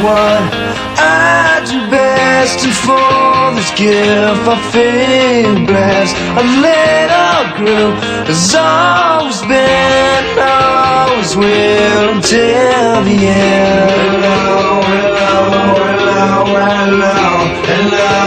what I do best, and for this gift I feel blessed. A little girl has always been, always will until the end. Hello, hello, hello, hello, hello.